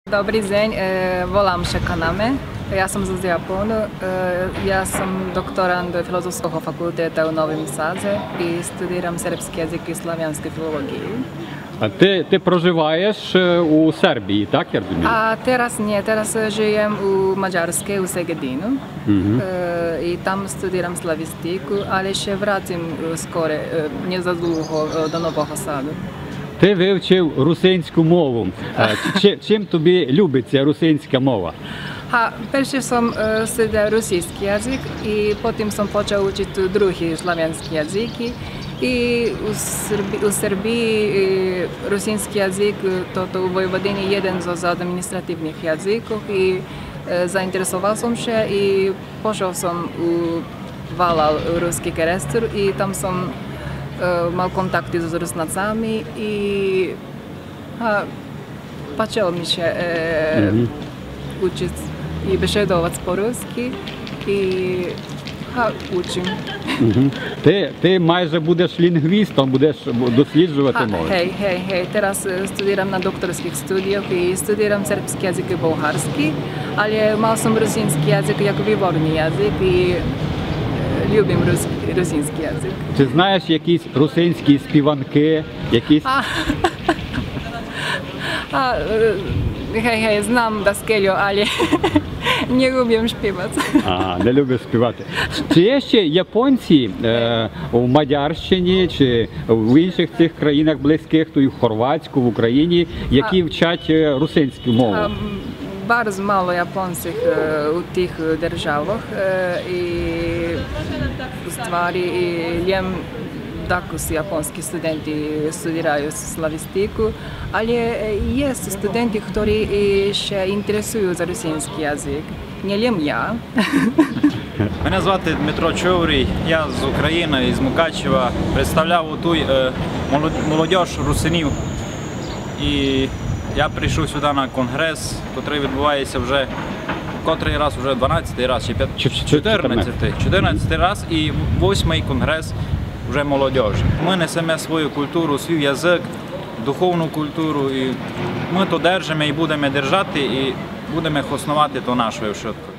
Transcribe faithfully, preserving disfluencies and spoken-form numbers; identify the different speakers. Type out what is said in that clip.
Speaker 1: Добрий день, волам се Канаме. Ja sam z Japonu, ja sam doktorant Filozofskog fakulteta u Novom Sadu i studiram srpski jezik і славянську філологію.
Speaker 2: А ти, ти проживаєш у Сербії, так, я розумію?
Speaker 1: А teraz ні, teraz живем у Mađarskoj, у Segedinu.
Speaker 2: Угу.
Speaker 1: І там студирам славістику, але ще вратим скоро, не задовго, до Нового Саду.
Speaker 2: Ти вивчив русинську мову. Чи, чим тобі любиться русинська мова?
Speaker 1: А перше сам studiram російський язик, і потім сам почав учити другі славянські язики. І у Сербії, у Сербії російський язик, тобто у Войводині один з адміністративних язиків. І заінтересував сам ще, і пішов сам у Валал, у руський керестер, і там сам мав контакти з руснацами, і почав ми ще mm-hmm. учити і бесідувати по-русски, і ха, учим.
Speaker 2: Угу. Ти, ти майже будеш лінгвістом, будеш досліджувати мови.
Speaker 1: Гей, гей, гей. Зараз студирам на докторських студіях і студирам сербський язик і болгарський, але мав сам російський язик як виборний язик і любим російський язик.
Speaker 2: Чи знаєш якісь русинські співанки? Якісь?
Speaker 1: А, а, гей, гей, знам Даскелю, але не люблю співати.
Speaker 2: А, не любиш співати. Чи є ще японці е, у Мадярщині чи в інших цих країнах близьких, то і в Хорватську, в Україні, які а, вчать русинську мову? А,
Speaker 1: bardzo мало японців у тих державах. І у стварі є також японські студенти студірають славістику, але є студенти, які ще інтересують за російський язик. Не лім я.
Speaker 3: Мене звати Дмитро Човрій, я з України, із Мукачева. Представляв тут молодь русинів. І я прийшов сюди на конгрес, який відбувається вже котрий раз, вже дванадцятий раз, чи чотирнадцятий, чотирнадцятий раз і восьмий конгрес вже молодіжі. Ми несемо свою культуру, свій язик, духовну культуру, і ми то держимо і будемо держати, і будемо основати то нашою швидко.